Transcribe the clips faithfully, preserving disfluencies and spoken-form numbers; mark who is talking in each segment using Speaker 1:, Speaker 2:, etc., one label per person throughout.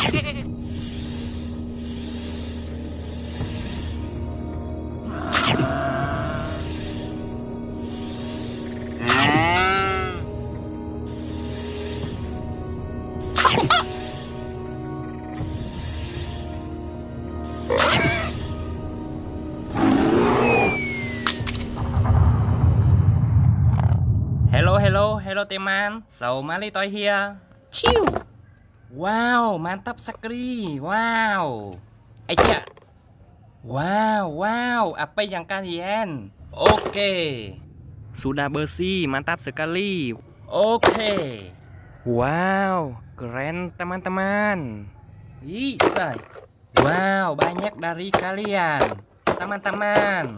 Speaker 1: Hello, hello, hello teman. So, Mali Toy here. Ciu. Wow, mantap sekali. Wow. Eca. Wow, wow. Apa yang kalian? Oke. Sudah bersih, mantap sekali. Oke. Wow, keren teman-teman. Bisa. Wow, banyak dari kalian. Teman-teman.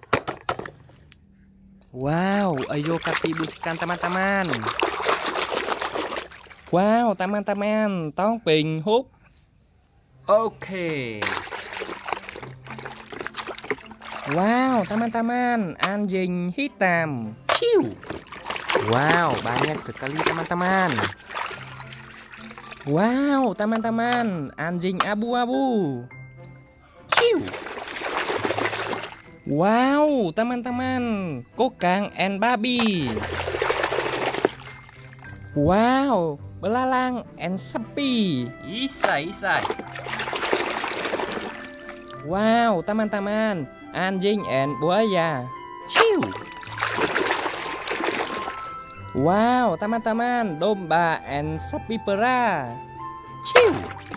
Speaker 1: Wow, ayo kaki bersihkan teman-teman. Wow, teman-teman, tong ping húp. Oke. Wow, teman-teman, anjing hitam. Ciu. Wow, banyak sekali teman-teman. Wow, teman-teman, anjing abu-abu. Ciu. Wow, teman-teman, kokang and babi. Wow, belalang and sepi. Isa, isa. Wow, teman-teman, anjing and buaya. Ciu. Wow, teman-teman, domba and sapi perah. Ciu.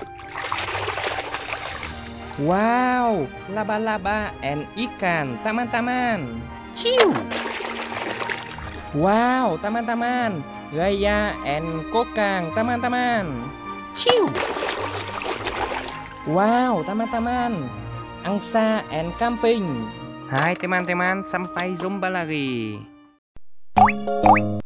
Speaker 1: Wow, laba-laba and ikan, teman-teman. Ciu. Wow, teman-teman, gaya and kokang, teman-teman. Ciu. Wow, teman-teman, angsa and kambing. Hai teman-teman, sampai jumpa lagi.